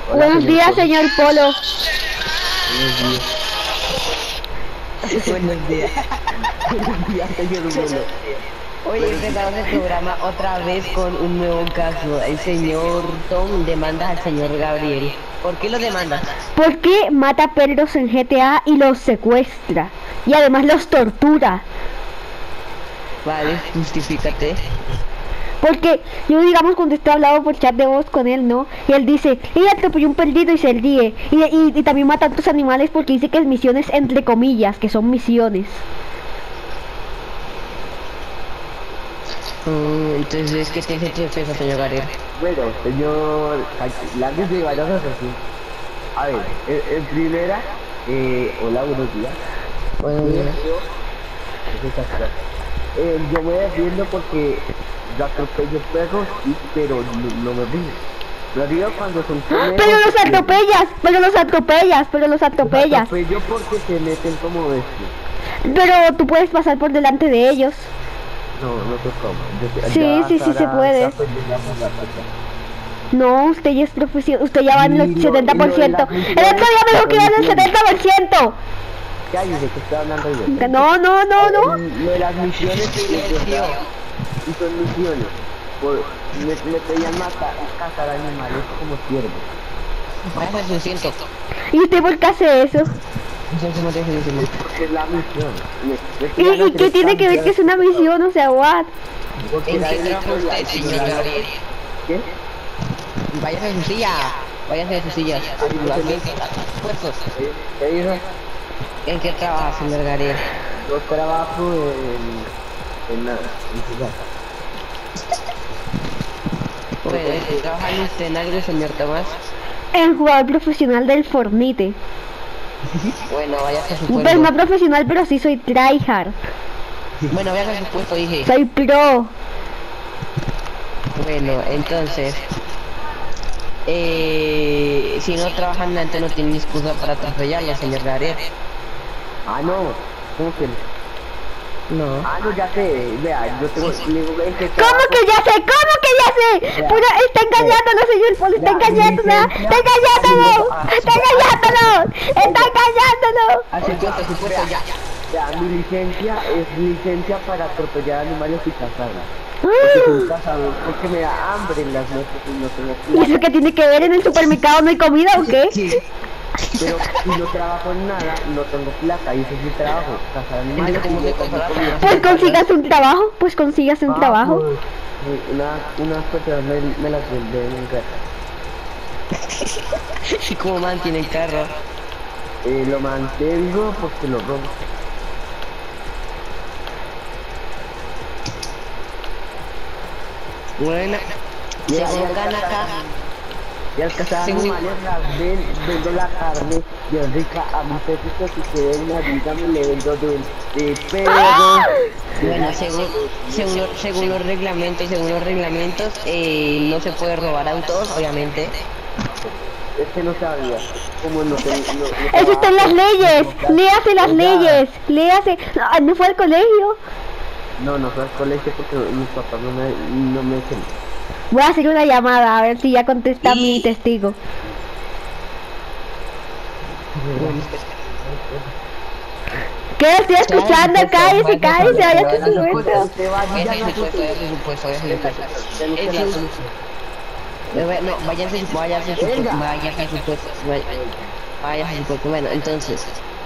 Buenos días, señor Polo. Buenos días. Buenos días, señor Polo. Hoy empezamos el programa otra vez con un nuevo caso. El señor Tom demanda al señor Gabriel. ¿Por qué lo demanda? Porque mata perros en GTA y los secuestra. Y además los tortura. Vale, justifícate. Porque yo, digamos, cuando estoy hablando por chat de voz con él, ¿no? Y él dice, ella atropelló un perrito y se ríe. Y también mata a otros animales porque dice que es misiones entre comillas, que son misiones. Entonces, ¿qué te piensa, señor Gabriel? Bueno, señor, lárguese de varias cosas así. A ver, en primera, hola, buenos días. Buenos días. Yo me defiendo porque yo atropello perros, sí, pero no me río. Lo digo cuando son conejos. Pero los atropellas, pero los atropellas, pero los atropellas. Los atropello porque se meten como bestias. Pero tú puedes pasar por delante de ellos. No, no sé cómo. Sí se puede. No, usted ya es profesional, usted ya va en el 70%. El otro día me dijo que iba en el 70%. Ya dice que está hablando yo. No. Lo de las misiones y son misiones. Me pedían cazar animales como ciervos. Vaya, lo siento. ¿Y usted por qué hace eso? Porque es la misión. ¿Y qué tiene que ver que es una misión? O sea, what? ¿En qué trabaja usted, señor Gabriel? ¿Qué? Váyase a su silla. Váyase a sus sillas. Puestos. ¿Qué dijo? ¿En qué trabaja, señor Gabriel? Yo trabajo en nada, en ciudad. Bueno, ¿trabaja usted en algo, señor Tomás? El jugador profesional del Fortnite. Bueno, váyase a su Pues puesto. no profesional, pero sí soy tryhard. Bueno, váyase a su puesto, dije. Soy pro. Bueno, entonces... si no trabajan antes no tienen excusa para atropellarlo, señor Gabriel. Ah, no. ¿Cómo que? No. Ah, no, ya sé. Vea, yo tengo... ¿Cómo que ya sé? ¿Cómo que ya sé? Pura, está engañándolo, señor Polo, está engañándolo. Está engañándolo. Está engañándolo. Está engañándolo. A su puesto, ya. Ya, mi licencia es licencia para atropellar animales y cazarlos. Porque soy cazador, porque me da hambre en las noches y no tengo ¿Y eso qué tiene que ver? ¿En el supermercado no hay comida o qué? Pero si no trabajo en nada, no tengo plata y ese es mi trabajo, cazar animales. ¿Cómo se compara? Pues consigas un trabajo, pues consigas un trabajo. Pues, unas personas me las venden en casa. ¿Y cómo mantiene el carro? Lo mantengo porque lo robo. Bueno, se colocan acá. Y al cazar Sí, animales vendo la carne bien rica a mi pepito, si quiere una vida me le vendo de perro. Bueno, según los reglamentos, no se puede robar autos, obviamente. Es que no sabía, como no sé, Eso está en las leyes. Léase las leyes. Léase. ¿No fue al colegio? No fue al colegio porque mis papás no me dejan. Voy a hacer una llamada a ver si ya contesta mi testigo. ¿Qué estoy escuchando? Cállese, cállese, vaya a su puesto. Váyanse a su puesto. No, váyanse a su puesto. Bueno, entonces,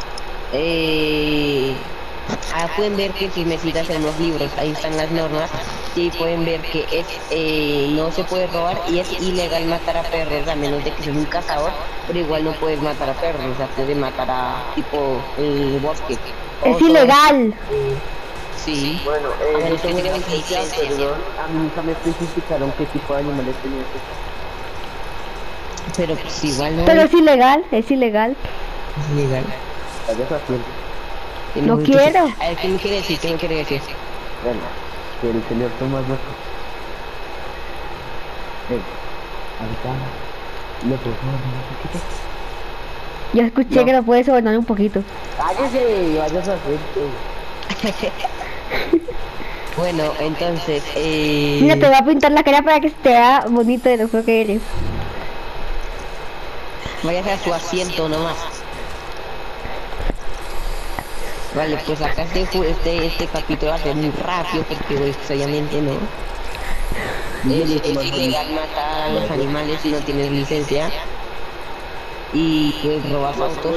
pueden ver que si me citas en los libros, ahí están las normas, y pueden ver que no se puede robar y es ilegal matar a perros, a menos de que seas un cazador, pero igual no puedes matar a perros, o sea, puedes matar a tipo en el bosque. Es ilegal. Sí. Bueno, A yo menos que tengo una tengas licencia, licencia. perdón, a mí nunca me especificaron qué tipo de animales tenía que ser. Pero pues igual no Pero es ilegal, es ilegal. es ilegal. Vaya haciendo. No quiero. A ver, ¿qué me quiere decir? Bueno, que el señor Tomás loco. Ahorita le puedo sobornar un poquito. Yo escuché que lo puedes sobornar un poquito. ¡Cállese! Vayas a hacer. Bueno, entonces, Mira, te voy a pintar la cara para que se te vea bonito de lo feo que eres. Váyase a su asiento nomás. Vale, pues acá este capítulo va a ser muy rápido porque pues, obviamente no. Es ilegal matar a los animales si no tienes licencia. Y pues robas autos.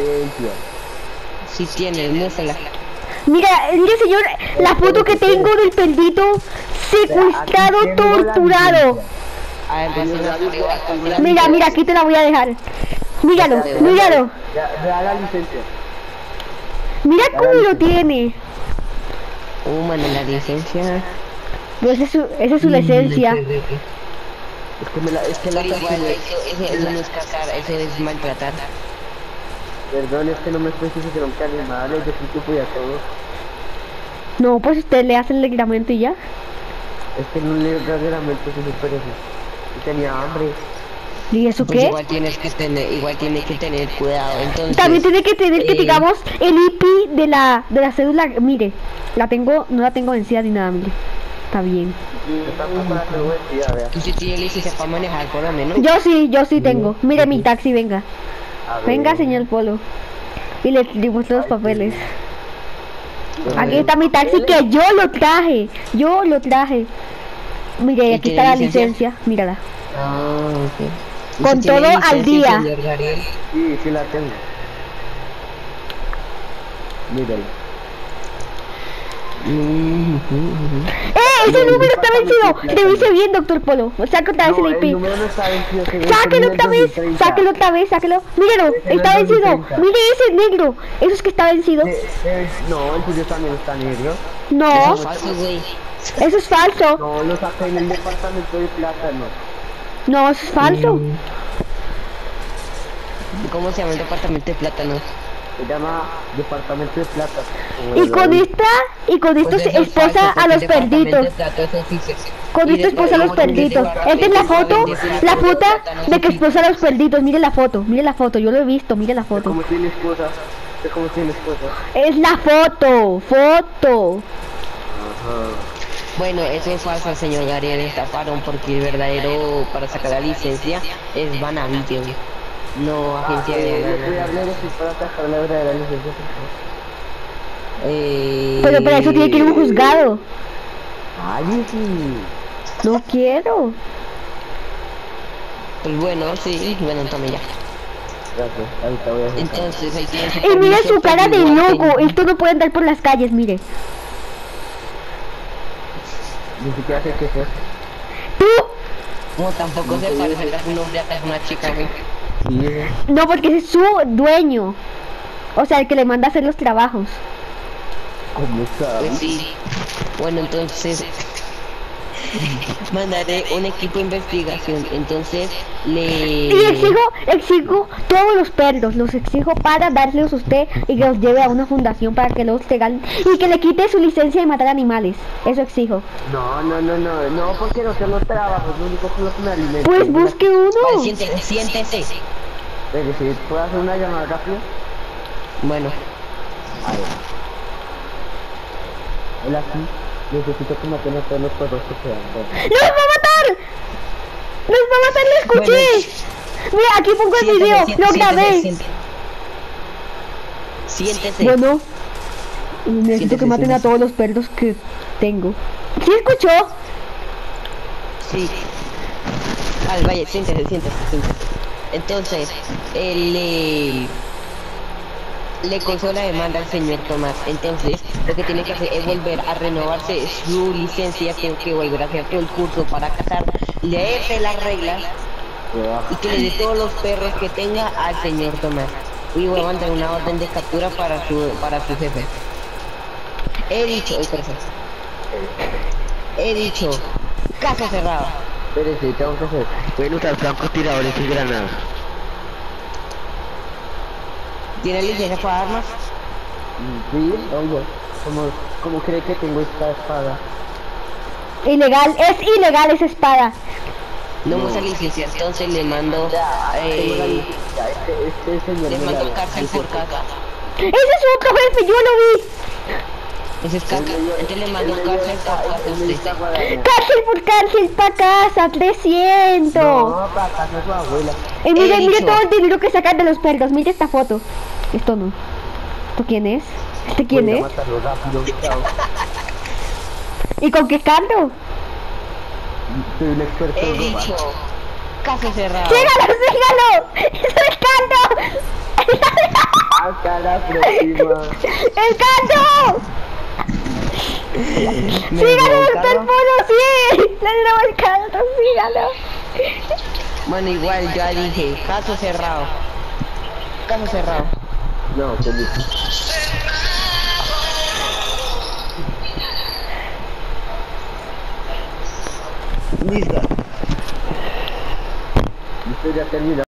Si tienes, muéstrala. Mira, mire señor, la foto que tengo del perrito secuestrado, torturado. A ver, pues, Mira, mira, aquí te la voy a dejar. Míralo, míralo. Da la licencia. Mira cómo lo tiene. mano, la licencia. Pues esa es su licencia. Es que la Pero igual, eso no es cazar, eso es maltratar. Perdón, es que no me especifique que no me animales, yo creo que fui a todo. No, pues usted le hace el reglamento y ya. Es que no le reglamento si me parece. Y tenía hambre. ¿Y eso Pues qué? igual tiene que tener cuidado, entonces. También tiene que tener que, digamos, el IP de la cédula. Mire, no la tengo vencida ni nada, mire. Está bien. Yo tampoco la tengo vencida, vea. ¿Usted tiene licencia para manejar por lo menos? Yo sí tengo. Mire mi taxi, venga. A ver. Venga, señor Polo. Y le muestro los papeles. Aquí está mi taxi que yo lo traje. Yo lo traje. Mire, ¿Y aquí tiene está la licencia? licencia. Mírala. Ah, ok. Con ¿Usted tiene todo al licencia, día. señor Gabriel? Sí, la tengo. Míralo. Ese número está vencido. Revise bien, doctor Polo. Saca otra vez el el IP. número no está vencido. Sáquelo otra vez. Sáquelo otra vez. Sáquelo. Míralo. Está vencido. Mire ese negro. Eso es que está vencido. No, el tuyo también está negro. No. Eso es falso, güey. Eso es falso. No, lo saqué en el departamento de plátano. No, eso es falso. ¿Cómo se llama el departamento de plátano? Se llama departamento de plátano. Y con esto Pues se eso es esposa falso, a porque los el departamento perditos. de plátano es oficial. Con Y esto esposa a los perditos. Esta es la foto de que esposa a los perditos. Mire la foto, yo lo he visto, mire la foto. ¿Cómo tiene esposa? ¿Cómo tiene esposa? Es la foto. Ajá. Bueno, eso es falso, señor Gabriel, estafaron porque el verdadero para sacar la licencia es Vanavideo, no agencia de Voy a hablar así para sacar la verdadera licencia. Pero para eso tiene que ir a un juzgado. Ay, sí. No quiero. Pues bueno, sí, bueno, tome ya. Gracias, ahorita voy a hacer. Entonces, ahí tiene Y mire su cara de loco. Esto no puede andar por las calles, mire. Ni siquiera sé qué es eso. Tú. No, tampoco se parece a un hombre a una chica, güey. Sí, No, porque ese es su dueño. O sea, el que le manda a hacer los trabajos. ¿cómo Pues sabes? sí. Bueno, entonces mandaré un equipo de investigación. Entonces Y le exijo todos los perros, los exijo para dárselos a usted y que los lleve a una fundación para que los tengan y que le quite su licencia de matar animales. Eso exijo. No, porque no tengo trabajo, es lo único con lo que me alimento. Pues busque Vale, uno. siéntese. Pero si puedo hacer una llamada rápida. Bueno, A ver. Hola, sí. Necesito que maten a todos los perros que quedan. ¡Los va a matar! ¡Los va a matar! ¡Lo escuché! Mira, aquí pongo el video, lo grabé. Siéntese. Bueno, necesito Siéntese, que maten a siéntese. todos los perros que tengo. ¿Sí escuchó? Sí. Vale, vaya, siéntese. Entonces, le causó la demanda al señor Tomás. Entonces, lo que tiene que hacer es volver a renovarse su licencia, tiene que volver a hacer todo el curso para cazar, leerse las reglas y que le dé todos los perros que tenga al señor Tomás. Y voy a mandar una orden de captura para su jefe. He dicho, caso cerrado. Espérese, tengo que hacer. Pueden usar francotiradores y granadas. ¿Tiene licencia para armas? Sí, oye. ¿Cómo cree que tengo esta espada? Ilegal, es ilegal esa espada. No usa licencia, entonces le mando Tengo la licencia, este señor le me mando la- cárcel por casa. Ese es otro jefe, yo lo vi. Ese es caca. Entonces le mando cárcel por casa a usted. Cárcel por cárcel pa' casa, 300. No, para casa de su abuela. Y mire, He mire dicho. todo el dinero que sacan de los perros. Mire esta foto. Esto no. ¿Esto quién es? ¿Este quién Voy a es? matarlo rápido, chao. ¿Y con qué canto? Soy un experto He en robar. dicho. Caso cerrado. ¡Sígalo, sígalo! ¡Es el canto! Hasta la próxima. ¡El canto! ¡Sígalo, doctor Polo! ¡Sí! ¡Le robó el canto! ¡Sígalo! Bueno, igual ya dije. Caso cerrado. Caso cerrado. No, conmigo. Listo. Listo, ya terminó.